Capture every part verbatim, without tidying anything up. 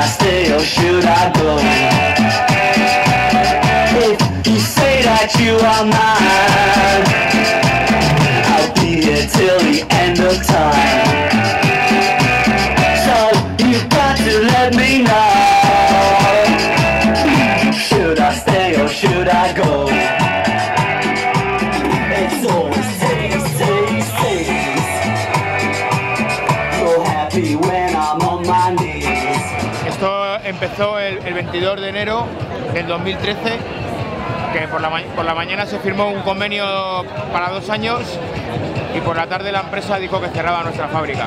I stay or should I go? If you say that you are mine, I'll be here till the end of time. So you've got to let me know. Should I stay or should I go? It's always say, say, say. So happy when I'm on my knees. Esto empezó el, el veintidós de enero del dos mil trece, que por la, por la mañana se firmó un convenio para dos años y por la tarde la empresa dijo que cerraba nuestra fábrica.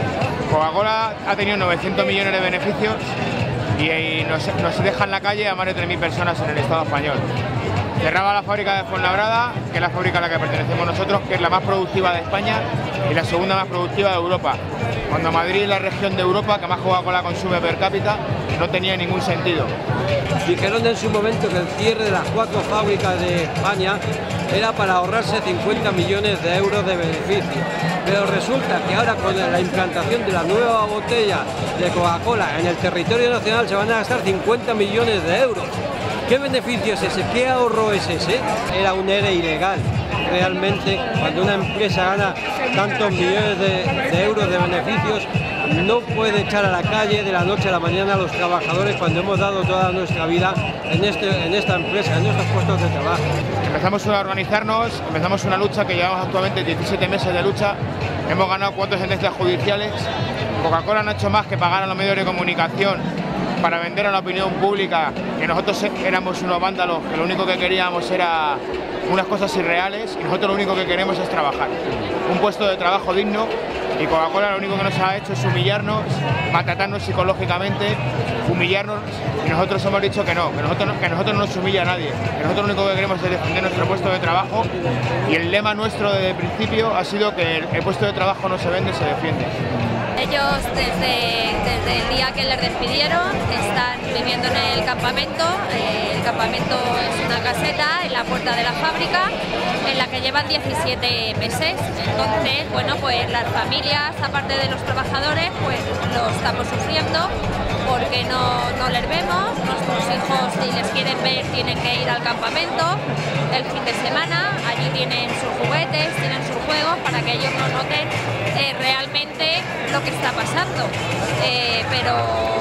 Coca-Cola ha tenido novecientos millones de beneficios y, y nos, nos deja en la calle a más de tres mil personas en el Estado español. Cerraba la fábrica de Fuenlabrada, que es la fábrica a la que pertenecemos nosotros, que es la más productiva de España y la segunda más productiva de Europa. Cuando Madrid es la región de Europa que más Coca-Cola consume per cápita, no tenía ningún sentido. Dijeron en su momento que el cierre de las cuatro fábricas de España era para ahorrarse cincuenta millones de euros de beneficio. Pero resulta que ahora con la implantación de la nueva botella de Coca-Cola en el territorio nacional se van a gastar cincuenta millones de euros. ¿Qué beneficio es ese? ¿Qué ahorro es ese? Era un ERE ilegal. Realmente, cuando una empresa gana tantos millones de, de euros de beneficios, no puede echar a la calle de la noche a la mañana a los trabajadores cuando hemos dado toda nuestra vida en, este, en esta empresa, en nuestros puestos de trabajo. Empezamos a organizarnos, empezamos una lucha que llevamos actualmente diecisiete meses de lucha, hemos ganado cuatro sentencias judiciales. Coca-Cola no ha hecho más que pagar a los medios de comunicación para vender a la opinión pública que nosotros éramos unos vándalos, que lo único que queríamos era unas cosas irreales y nosotros lo único que queremos es trabajar. Un puesto de trabajo digno y Coca-Cola lo único que nos ha hecho es humillarnos, maltratarnos psicológicamente, humillarnos y nosotros hemos dicho que no, que nosotros no, que nosotros no nos humilla a nadie, que nosotros lo único que queremos es defender nuestro puesto de trabajo y el lema nuestro desde el principio ha sido que el, el puesto de trabajo no se vende, se defiende. Ellos desde, desde el día que les despidieron están viviendo en el campamento. Eh, el campamento es una caseta en la puerta de la fábrica en la que llevan diecisiete meses. Entonces, bueno, pues las familias, aparte de los trabajadores, pues lo estamos sufriendo porque no, no les vemos. Nuestros hijos, si les quieren ver, tienen que ir al campamento el fin de semana. Allí tienen sus juguetes, tienen sus juegos para que ellos no noten eh, realmente lo que está pasando, eh, pero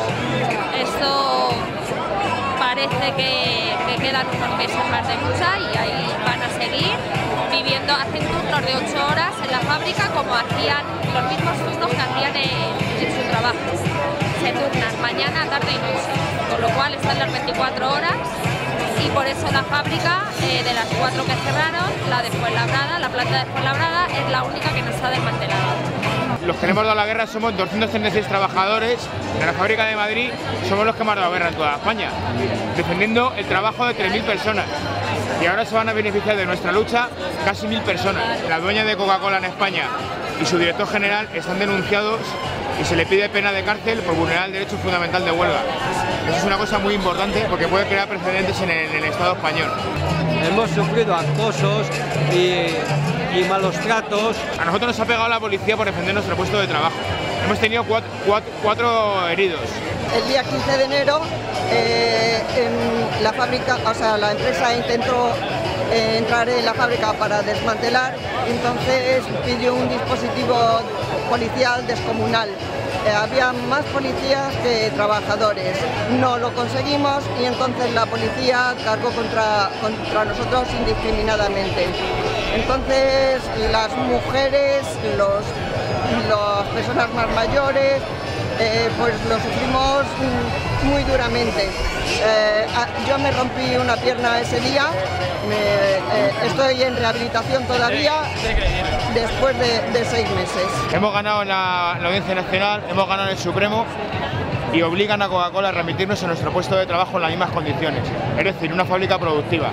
esto parece que, que quedan unos meses más de lucha y ahí van a seguir viviendo. Hacen turnos de ocho horas en la fábrica como hacían los mismos turnos que hacían en, en su trabajo. Se turnan mañana, tarde y noche, con lo cual están las veinticuatro horas y por eso la fábrica eh, de las cuatro que cerraron, la de Fuenlabrada, la planta de Fuenlabrada, es la única que no está desmantelada. Los que le hemos dado la guerra somos doscientos treinta y seis trabajadores de la fábrica de Madrid, somos los que hemos dado guerra en toda España, defendiendo el trabajo de tres mil personas. Y ahora se van a beneficiar de nuestra lucha casi mil personas. La dueña de Coca-Cola en España y su director general están denunciados y se le pide pena de cárcel por vulnerar el derecho fundamental de huelga. Eso es una cosa muy importante porque puede crear precedentes en el, en el Estado español. Hemos sufrido acosos y, y malos tratos. A nosotros nos ha pegado la policía por defender nuestro puesto de trabajo. Hemos tenido cuatro, cuatro, cuatro heridos. El día quince de enero eh, en la fábrica, o sea, la empresa intentó eh, entrar en la fábrica para desmantelar, entonces pidió un dispositivo policial descomunal. Eh, había más policías que trabajadores. No lo conseguimos y entonces la policía cargó contra, contra nosotros indiscriminadamente. Entonces las mujeres, los, las personas más mayores, eh, pues lo sufrimos muy duramente. Eh, yo me rompí una pierna ese día, me, eh, estoy en rehabilitación todavía después de, de seis meses. Hemos ganado en la, la Audiencia Nacional, hemos ganado en el Supremo y obligan a Coca-Cola a remitirnos a nuestro puesto de trabajo en las mismas condiciones, es decir, una fábrica productiva.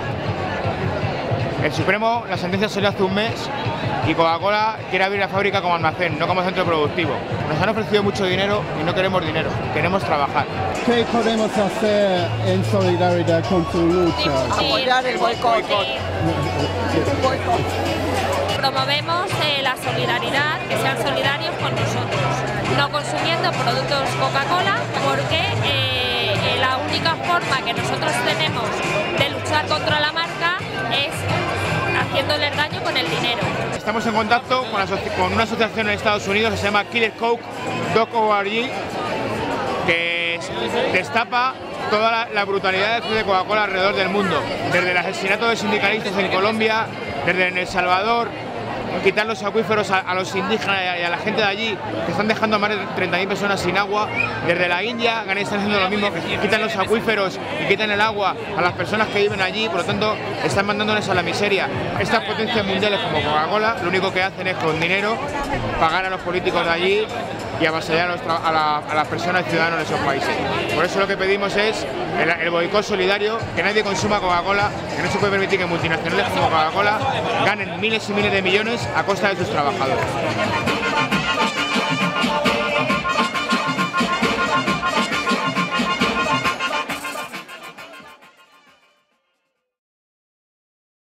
El Supremo, la sentencia salió hace un mes y Coca-Cola quiere abrir la fábrica como almacén, no como centro productivo. Nos han ofrecido mucho dinero y no queremos dinero, queremos trabajar. ¿Qué podemos hacer en solidaridad con su lucha? Apoyar el boicot. promovemos eh, la solidaridad, que sean solidarios con nosotros, no consumiendo productos Coca-Cola, porque eh, la única forma que nosotros tenemos de luchar contra la marca es haciéndoles daño con el dinero. Estamos en contacto con, la con una asociación en Estados Unidos que se llama Killer Coke punto org, que destapa toda la, la brutalidad de Coca-Cola alrededor del mundo, desde el asesinato de sindicalistas en Colombia, desde en El Salvador, quitar los acuíferos a, a los indígenas y a la gente de allí, que están dejando a más de treinta mil personas sin agua, desde la India, que están haciendo lo mismo, que quitan los acuíferos y quitan el agua a las personas que viven allí, por lo tanto están mandándoles a la miseria. Estas potencias mundiales como Coca-Cola lo único que hacen es con dinero pagar a los políticos de allí y avasallar a, los a, la, a las personas y ciudadanos de esos países. Por eso lo que pedimos es el, el boicot solidario, que nadie consuma Coca-Cola, que no se puede permitir que multinacionales como Coca-Cola ganen miles y miles de millones a costa de sus trabajadores.